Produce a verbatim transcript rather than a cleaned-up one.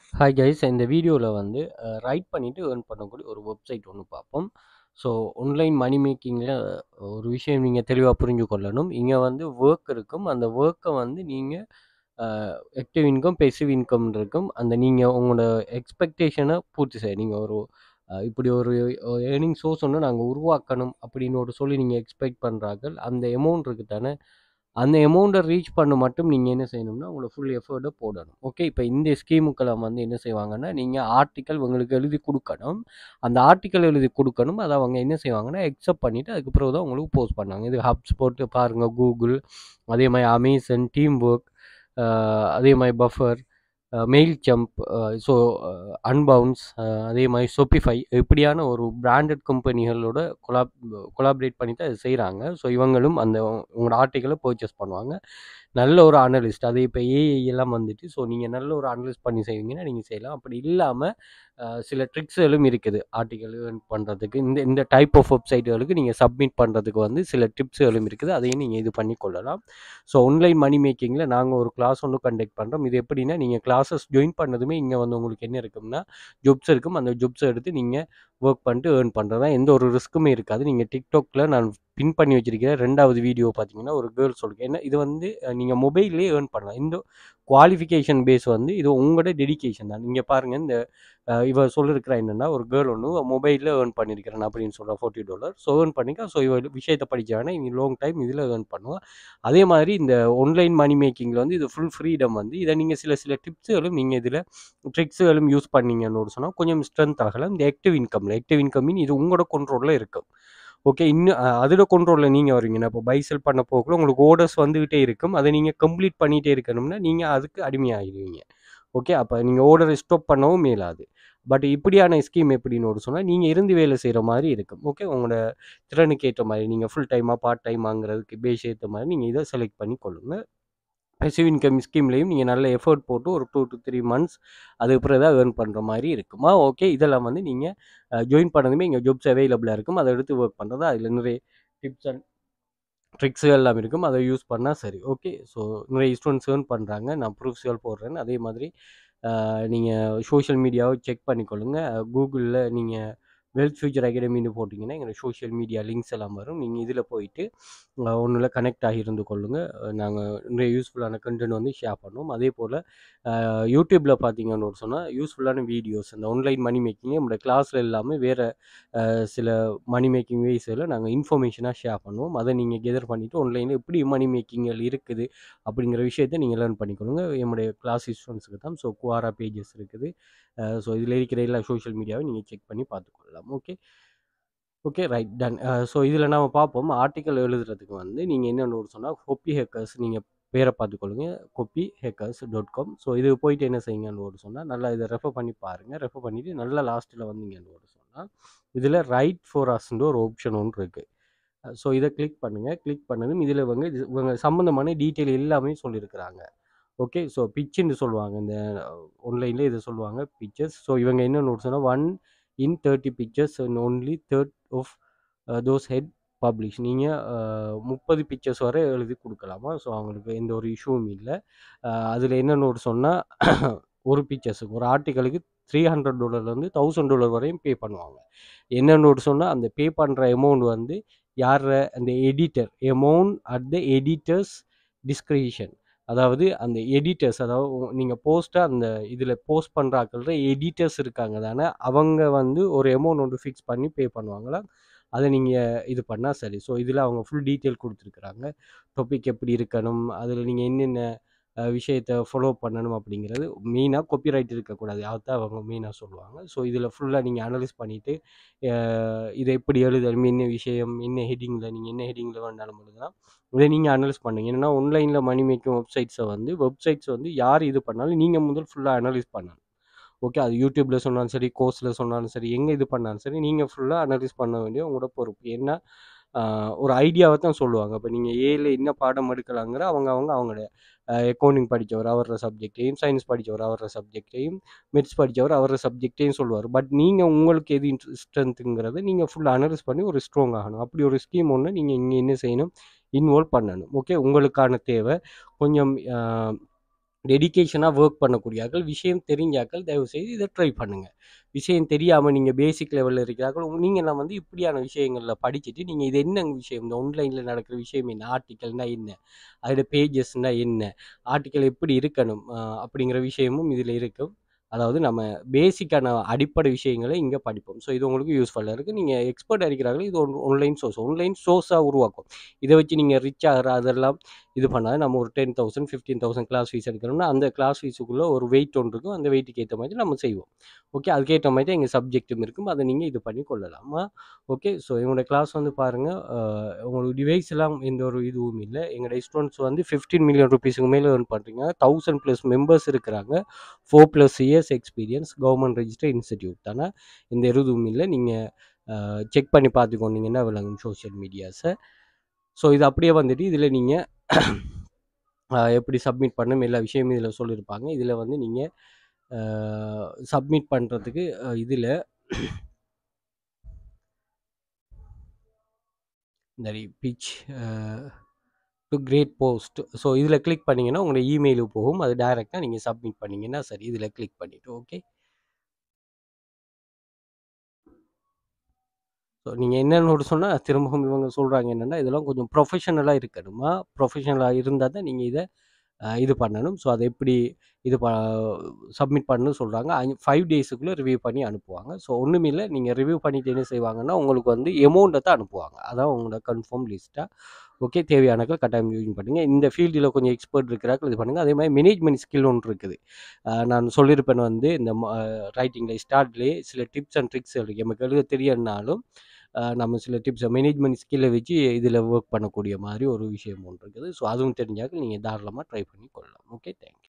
Hi guys, இந்த வீடியோவில் வந்து ரைட் பண்ணிவிட்டு ஏர்ன் பண்ணக்கூடிய ஒரு வெப்சைட் ஒன்று பார்ப்போம். ஸோ ஆன்லைன் மணி மேக்கிங்கில் ஒரு விஷயம் நீங்கள் தெளிவாக புரிஞ்சு கொள்ளணும். இங்கே வந்து ஒர்க் இருக்கும். அந்த ஒர்க்கை வந்து நீங்கள் ஆக்டிவ் இன்கம், பெசிவ் இன்கம் இருக்கும். அந்த நீங்கள் உங்களோட எக்ஸ்பெக்டேஷனை பூர்த்தி செய்ய நீங்கள் ஒரு அஹ், இப்படி ஒரு ஏர்னிங் சோர்ஸ் ஒன்று நாங்கள் உருவாக்கணும் அப்படின்னு ஒரு சொல்லி நீங்கள் எக்ஸ்பெக்ட் பண்ணுறார்கள். அந்த அமௌண்ட் இருக்குது தானே, அந்த அமௌண்ட்டை ரீச் பண்ண மட்டும் நீங்கள் என்ன செய்யணும்னா உங்களோட ஃபுல் எஃபர்ட்டை போடணும். ஓகே, இப்போ இந்த ஸ்கீமுக்கெல்லாம் வந்து என்ன செய்வாங்கன்னா, நீங்கள் ஆர்டிக்கல் உங்களுக்கு எழுதி கொடுக்கணும். அந்த ஆர்டிக்கல் எழுதி கொடுக்கணும். அதை அவங்க என்ன செய்வாங்கன்னா எக்ஸப்ட் பண்ணிவிட்டு அதுக்கப்புறம் தான் உங்களுக்கு போஸ்ட் பண்ணாங்க. இது ஹப்ஸ் போட்டு பாருங்கள், கூகுள், அதே மாதிரி அமேசான், டீம் ஒர்க், அதே மாதிரி buffer, Mailchimp, so Unbounce, அதே மாதிரி ஷோபிஃபை, இப்படியான ஒரு பிராண்டட் கம்பெனிகளோட கொலாப் கொலாபரேட் பண்ணி தான் இது செய்கிறாங்க. ஸோ இவங்களும் அந்த உங்களோட ஆர்டிக்கலை பர்ச்சேஸ் பண்ணுவாங்க. நல்ல ஒரு அனலிஸ்ட், அது இப்போ ஏஐ எல்லாம் வந்துட்டு, ஸோ நீங்கள் நல்ல ஒரு அனலிஸ்ட் பண்ணி செய்வீங்கன்னா நீங்கள் செய்யலாம். அப்படி இல்லாமல் சில ட்ரிக்ஸுகளும் இருக்குது ஆர்டிக்கல் ஏர்ன் பண்ணுறதுக்கு. இந்த இந்த டைப் ஆஃப் வெப்சைட்டுகளுக்கு நீங்கள் சப்மிட் பண்ணுறதுக்கு வந்து சில டிப்ஸுகளும் இருக்குது. அதையும் நீங்கள் இது பண்ணி கொள்ளலாம். ஸோ ஆன்லைன் மணி மேக்கிங்கில் நாங்கள் ஒரு கிளாஸ் ஒன்று கண்டக்ட் பண்ணுறோம். இது எப்படின்னா, நீங்கள் கிளாஸஸ் ஜாயின் பண்ணதுமே இங்கே வந்து உங்களுக்கு என்ன இருக்கும்னா ஜாப்ஸ் இருக்கும். அந்த ஜாப்ஸை எடுத்து நீங்கள் ஒர்க் பண்ணிட்டு ஏர்ன் பண்ணுறது தான். எந்த ஒரு ரிஸ்க்குமே இருக்காது. நீங்கள் டிக்டாக்ல நான் பின் பண்ணி வச்சிருக்கிற ரெண்டாவது வீடியோ பார்த்தீங்கன்னா ஒரு கேர்ள் சொல்லுங்க. ஏன்னா இது வந்து நீங்கள் மொபைல்லேயே ஏர்ன் பண்ணலாம். இந்த குவாலிஃபிகேஷன் பேஸ் வந்து இது உங்களோட டெடிகேஷன் தான். நீங்கள் பாருங்கள், இந்த இவ சொல்லியிருக்கிறா என்னென்னா, ஒரு கேர்ள் ஒன்று மொபைலில் ஏர்ன் பண்ணியிருக்கிறேன் அப்படின்னு சொல்கிறா ஃபார்ட்டி டாலர். ஸோ ஏர்ன் பண்ணிக்கா. ஸோ இவ விஷயத்தை படித்தாங்கன்னா இவங்க லாங் டைம் இதில் ஏர்ன் பண்ணுவாள். அதே மாதிரி இந்த ஆன்லைன் மணி மேக்கிங்கில் வந்து இது ஃபுல் ஃப்ரீடம் வந்து இதை நீங்கள் சில சில டிப்ஸுகளும் நீங்கள் இதில் ட்ரிக்ஸுகளும் யூஸ் பண்ணீங்கன்னு சொன்னால் கொஞ்சம் ஸ்ட்ரென்த் ஆகலாம். இந்த ஆக்டிவ் இன்கமில் ஆக்டிவ் இன்கமின் இது உங்களோட கண்ட்ரோலில் இருக்கும். ஓகே, இன்னும் அதோட கண்ட்ரோலில் நீங்கள் வரீங்கன்னா, இப்போ பைசெல் பண்ண போக்குள்ள உங்களுக்கு ஓர்டர்ஸ் வந்துக்கிட்டே இருக்கும். அதை நீங்கள் கம்ப்ளீட் பண்ணிகிட்டே இருக்கணும்னா நீங்கள் அதுக்கு அடிமையாகிடுவீங்க. ஓகே, அப்போ நீங்கள் ஆர்டரை ஸ்டாப் பண்ணவும் மேலாது. பட் இப்படியான ஸ்கீம் எப்படின்னு ஒரு சொன்னால் நீங்கள் இருந்து வேலை செய்கிற மாதிரி இருக்கும். ஓகே, உங்களோட திறனுக்கு ஏற்ற மாதிரி நீங்கள் ஃபுல் டைமாக பார்ட் டைமாங்கிறதுக்கு பேஸ் ஏற்ற மாதிரி நீங்கள் இதை செலக்ட் பண்ணி கொள்ளுங்கள். பெசிவ் இன்கம் ஸ்கீம்லேயும் நீங்கள் நல்ல எஃபர்ட் போட்டு ஒரு டூ டு த்ரீ மந்த்ஸ் அதுக்கப்புறம் தான் ஏர்ன் பண்ணுற மாதிரி இருக்குமா. ஓகே, இதெல்லாம் வந்து நீங்கள் ஜாயின் பண்ணதுமே இங்கே ஜாப்ஸ் அவைலபிளாக இருக்கும். அதை எடுத்து ஒர்க் பண்ணுறது, அதில் நிறைய டிப்ஸ் அண்ட் ட்ரிக்ஸ் எல்லாம் இருக்கும். அதை யூஸ் பண்ணால் சரி. ஓகே, ஸோ நிறைய ஸ்டூடெண்ட்ஸ் ஏர்ன் பண்ணுறாங்க. நான் ப்ரூஃப்ஸ்கள் போடுறேன். அதே மாதிரி நீங்கள் சோஷியல் மீடியாவை செக் பண்ணிக்கொள்ளுங்க. கூகுளில் நீங்கள் வெல்த் ஃபியூச்சர் அகாடமின்னு போட்டிங்கன்னா எங்களோட சோஷியல் மீடியா லிங்க்ஸ் எல்லாம் வரும். நீங்கள் இதில் போயிட்டு ஒன்றில் கனெக்ட் ஆகி இருந்து கொள்ளுங்கள். நாங்கள் நிறைய யூஸ்ஃபுல்லான கண்டென்ட் வந்து ஷேர் பண்ணுவோம். அதே போல் யூடியூப்பில் பார்த்தீங்கன்னு சொன்னால் யூஸ்ஃபுல்லான வீடியோஸ், இந்த ஆன்லைன் மணி மேக்கிங் நம்மளோட கிளாஸில் இல்லாமல் வேறு சில மணி மேக்கிங் வேஸில் நாங்கள் இன்ஃபர்மேஷனாக ஷேர் பண்ணுவோம். அதை நீங்கள் கெதர் பண்ணிவிட்டு ஆன்லைனில் எப்படி மணி மேக்கிங்கள் இருக்குது அப்படிங்கிற விஷயத்தை நீங்கள் லேர்ன் பண்ணிக்கொள்ளுங்க. என்னுடைய கிளாஸ் ஸ்டூடெண்ட்ஸுக்கு தான். ஸோ குவாரா பேஜஸ் இருக்குது. ஸோ இதில் இருக்கிற எல்லா சோஷியல் மீடியாவை நீங்கள் செக் பண்ணி பார்த்துக்கொள்ளலாம். Okay okay right done. So இதில் நம்ம பார்ப்போம், ஆர்டிக்கல் எழுதுறதுக்கு வந்து நீங்கள் என்னென்னு சொன்னால் கொப்பி ஹேக்கர்ஸ் நீங்கள் பேரை பார்த்துக்கொள்ளுங்க. Copy hackers dot com. So இது போயிட்டு என்ன செய்யுங்கன்னு ஒரு சொன்னால் நல்லா இதை ரெஃபர் பண்ணி பாருங்கள். ரெஃபர் பண்ணிவிட்டு நல்லா லாஸ்ட்டில் வந்தீங்கன்னு ஒரு சொன்னால் இதில் ரைட் ஃபார் அஸ்ன்ற ஒரு ஆப்ஷன் ஒன்று இருக்குது. ஸோ இதை கிளிக் பண்ணுங்கள். கிளிக் பண்ணதும் இதில் இவங்க இது இவங்க சம்மந்தமான டீட்டெயில் எல்லாமே சொல்லியிருக்கிறாங்க. ஓகே, ஸோ பிச்சுன்னு சொல்லுவாங்க. இந்த ஆன்லைனில் இதை சொல்லுவாங்க பிக்சர்ஸ். ஸோ இவங்க என்னென்னு சொன்னால் one in thirty pictures and only third of those had published. நீங்கள் முப்பது பிக்சர்ஸ் வரை எழுதி கொடுக்கலாமா. ஸோ அவங்களுக்கு எந்த ஒரு இஷ்யூவும் இல்லை. அதில் என்னென்னு ஒரு சொன்னால் ஒரு பிக்சர்ஸுக்கு ஒரு ஆர்டிக்கலுக்கு த்ரீ ஹண்ட்ரட் டாலர்லேருந்து தௌசண்ட் டாலர் வரையும் பே பண்ணுவாங்க. என்னென்னு ஒரு சொன்னால் அந்த பே பண்ணுற அமௌண்ட் வந்து யார், அந்த editor amount at the editor's discretion. அதாவது அந்த எடிட்டர்ஸ், அதாவது நீங்கள் போஸ்ட்டாக அந்த இதில் போஸ்ட் பண்ணுறாக்கள எடிட்டர்ஸ் இருக்காங்க தானே, அவங்க வந்து ஒரு அமௌண்ட் ஒன்று ஃபிக்ஸ் பண்ணி பே பண்ணுவாங்களா. அதை நீங்கள் இது பண்ணால் சரி. ஸோ இதில் அவங்க ஃபுல் டீட்டெயில் கொடுத்துருக்குறாங்க. டாபிக் எப்படி இருக்கணும், அதில் நீங்கள் என்னென்ன விஷயத்தை ஃபாலோ பண்ணணும் அப்படிங்கிறது. மெயினாக காப்பிரைட் இருக்கக்கூடாது, அதுதான் அவங்க மெயினாக சொல்லுவாங்க. ஸோ இதில் ஃபுல்லாக நீங்கள் அனலைஸ் பண்ணிவிட்டு இதை எப்படி எழுதணும், என்ன விஷயம், என்ன ஹெட்டிங்கில் நீங்கள் என்ன ஹெட்டிங்கில் வேணாலும் எழுதலாம். இதை நீங்கள் அனலைஸ் பண்ணுங்க. ஏன்னா ஆன்லைனில் மணி மேக்கிங் வெப்சைட்ஸை வந்து வெப்சைட்ஸ் வந்து யார் இது பண்ணாலும் நீங்கள் முதல் ஃபுல்லாக அனலைஸ் பண்ணணும். ஓகே, அது யூடியூப்பில் சொன்னாலும் சரி, கோர்ஸில் சொன்னாலும் சரி, எங்கே இது பண்ணாலும் சரி, நீங்கள் ஃபுல்லாக அனலைஸ் பண்ண வேண்டிய உங்களோட பொறுப்பு. ஏன்னா ஒரு ஐடியாவை தான் சொல்லுவாங்க. இப்போ நீங்கள் ஏல என்ன பாடம் எடுக்கலாங்கிற அவங்க அவங்க அவங்களோட அக்கௌண்டிங் படித்தவர் அவர சப்ஜெக்டையும், சயின்ஸ் படித்தவர் அவர சப்ஜெக்டையும், மெட்ஸ் படித்தவர் அவர சப்ஜெக்டையும் சொல்லுவார். பட் நீங்கள் உங்களுக்கு எது ஸ்ட்ரென்த்துங்கிறத நீங்கள் ஃபுல்லாக அனலைஸ் பண்ணி ஒரு ஸ்ட்ராங் ஆகணும். அப்படி ஒரு ஸ்கீம் ஒன்று நீங்கள் இங்கே என்ன செய்யணும், இன்வால்வ் பண்ணணும். ஓகே, உங்களுக்கான தேவை கொஞ்சம் டெடிகேஷனாக ஒர்க் பண்ணக்கூடியாக்கள், விஷயம் தெரிஞ்சாக்கள் தயவுசெய்து இதை ட்ரை பண்ணுங்கள். விஷயம் தெரியாமல் நீங்கள் பேசிக் லெவலில் இருக்கிறார்கள், நீங்கள்லாம் வந்து இப்படியான விஷயங்களில் படிச்சுட்டு நீங்கள் இது என்ன விஷயம், இந்த ஆன்லைனில் நடக்கிற விஷயம் என்ன, ஆர்டிக்கல்னால் என்ன, அதோட பேஜஸ்னால் என்ன, ஆர்டிக்கல் எப்படி இருக்கணும் அப்படிங்கிற விஷயமும் இதில் இருக்கும். அதாவது நம்ம பேசிக்கான அடிப்படை விஷயங்களை இங்கே படிப்போம். ஸோ இது உங்களுக்கு யூஸ்ஃபுல்லாக இருக்குது. நீங்கள் எக்ஸ்பர்ட் இருக்கிறார்கள், இது ஒன் ஆன்லைன் சோர்ஸ் ஆன்லைன் சோர்ஸாக உருவாக்கும். இதை வச்சு நீங்கள் ரிச் ஆகிற அதெல்லாம் இது பண்ணால் நம்ம ஒரு ten thousand fifteen thousand class fees எடுக்கிறோம்னா அந்த கிளாஸ் ஃபீஸுக்குள்ளே ஒரு வெயிட் ஒன்று இருக்கும். அந்த வெயிட்டுக்கு ஏற்ற மாதிரி நம்ம செய்வோம். ஓகே, அதுக்கேற்ற மாதிரி தான் எங்கள் சப்ஜெக்டும் இருக்கும். அதை நீங்கள் இது பண்ணி கொள்ளலாமா? ஓகே, ஸோ எங்களோட கிளாஸ் வந்து பாருங்கள், உங்களுக்கு டிவைஸ் எல்லாம் எந்த ஒரு இதுவும் இல்லை. எங்களோட ஸ்டூடெண்ட்ஸ் வந்து ஃபிஃப்டீன் மில்லியன் ருபீஸுக்கு மேலே ஏர்ன் பண்ணுறீங்க. தௌசண்ட் ப்ளஸ் மெம்பர்ஸ் இருக்கிறாங்க. Four plus years experience, government register institute தானே, இந்த எதுவும் இல்லை. நீங்கள் செக் பண்ணி பார்த்துக்கொண்டீங்கன்னா விளங்கும் சோஷியல் மீடியாஸை. ஸோ இது அப்படியே வந்துட்டு இதில் நீங்கள் எப்படி சப்மிட் பண்ணணும் எல்லா விஷயமும் இதில் சொல்லியிருப்பாங்க. இதில் வந்து நீங்கள் சப்மிட் பண்ணுறதுக்கு இதில் இந்த pitch to great post, so இதில் கிளிக் பண்ணிங்கன்னா உங்களோட இமெயிலுக்கு போகும். அது டைரெக்டாக நீங்கள் சப்மிட் பண்ணிங்கன்னா சரி. இதில் கிளிக் பண்ணிவிட்டு ஓகே. ஸோ நீங்கள் என்னென்னு சொன்னால் திரும்பவும் இவங்க சொல்கிறாங்க என்னென்னா இதெல்லாம் கொஞ்சம் ப்ரொஃபஷனலாக இருக்கணுமா, ப்ரொஃபஷனலாக இருந்தால் தான் நீங்கள் இதை இது பண்ணணும். ஸோ அதை எப்படி இது ப சப்மிட் பண்ணணும்னு சொல்கிறாங்க. ஃபைவ் டேஸுக்குள்ளே ரிவ்யூ பண்ணி அனுப்புவாங்க. ஸோ ஒன்றுமே இல்லை, நீங்கள் ரிவ்யூ பண்ணிவிட்டு என்ன செய்வாங்கன்னா உங்களுக்கு வந்து எமௌண்ட்டை தான் அனுப்புவாங்க. அதான் உங்களோட கன்ஃபார்ம் லிஸ்ட்டாக. ஓகே, தேவையானக்கள் கட்டாயம் யூஸ் பண்ணுங்கள். இந்த ஃபீல்டில் கொஞ்சம் எக்ஸ்பர்ட் இருக்கிறார்கள் இது பண்ணுங்கள். அதே மாதிரி மேனேஜ்மெண்ட் ஸ்கில் ஒன்று இருக்குது. நான் சொல்லியிருப்பேன் வந்து இந்த ரைட்டிங்கில் ஸ்டார்ட்லேயே சில டிப்ஸ் அண்ட் ட்ரிக்ஸ் இருக்குது. நமக்கு எழுத தெரியனாலும் நம்ம சில டிப்ஸ் மேனேஜ்மெண்ட் ஸ்கில்லை வச்சு இதில் ஒர்க் பண்ணக்கூடிய மாதிரி ஒரு விஷயம் ஒன்று இருக்குது. ஸோ அதுவும் தெரிஞ்சாக்க நீங்கள் தாராளமாக ட்ரை பண்ணி கொள்ளலாம். Okay, thank you.